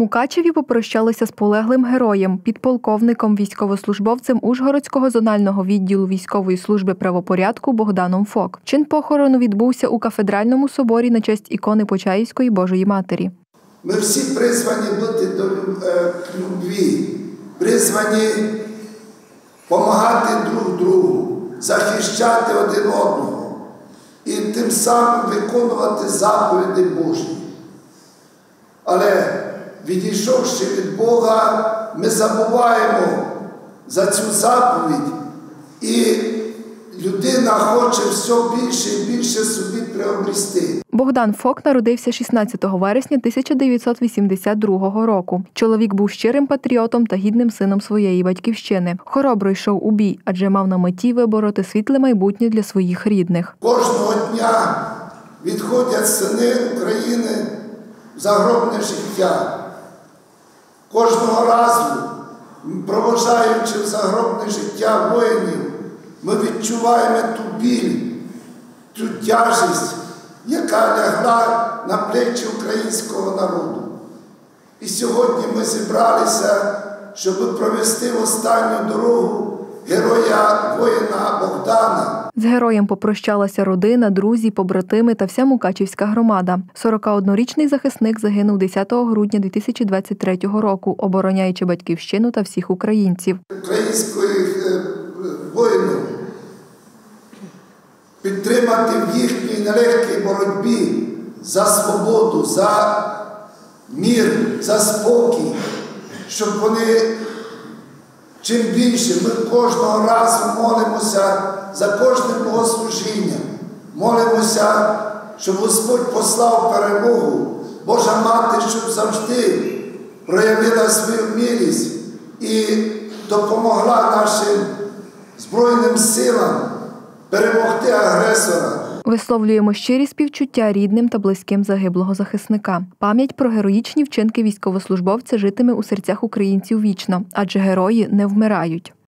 Мукачеві попрощалися з полеглим героєм, підполковником, військовослужбовцем Ужгородського зонального відділу військової служби правопорядку Богданом Фок. Чин похорону відбувся у кафедральному соборі на честь ікони Почаївської Божої Матері. Ми всі призвані бути до любві, призвані допомагати друг другу, захищати один одного і тим самим виконувати заповіді Божі. Але відійшовши від Бога, ми забуваємо за цю заповідь, і людина хоче все більше і більше собі приобрести. Богдан Фок народився 16 вересня 1982 року. Чоловік був щирим патріотом та гідним сином своєї батьківщини. Хоробро йшов у бій, адже мав на меті вибороти світле майбутнє для своїх рідних. Кожного дня відходять сини України в загробне життя. Кожного разу, провожаючи в загробне життя воїнів, ми відчуваємо ту біль, ту тяжість, яка лягла на плечі українського народу. І сьогодні ми зібралися, щоб провести в останню дорогу героя-воїна Богдана. З героєм попрощалася родина, друзі, побратими та вся мукачівська громада. 41-річний захисник загинув 10 грудня 2023 року, обороняючи батьківщину та всіх українців. Українських воїнів підтримати в їхній нелегкій боротьбі за свободу, за мир, за спокій, щоб вони чим більше, ми кожного разу молимося за кожне богослужіння, молимося, щоб Господь послав перемогу, Божа Мати, щоб завжди проявила свою милість і допомогла нашим Збройним силам перемогти агресора. Висловлюємо щирі співчуття рідним та близьким загиблого захисника. Пам'ять про героїчні вчинки військовослужбовця житиме у серцях українців вічно, адже герої не вмирають.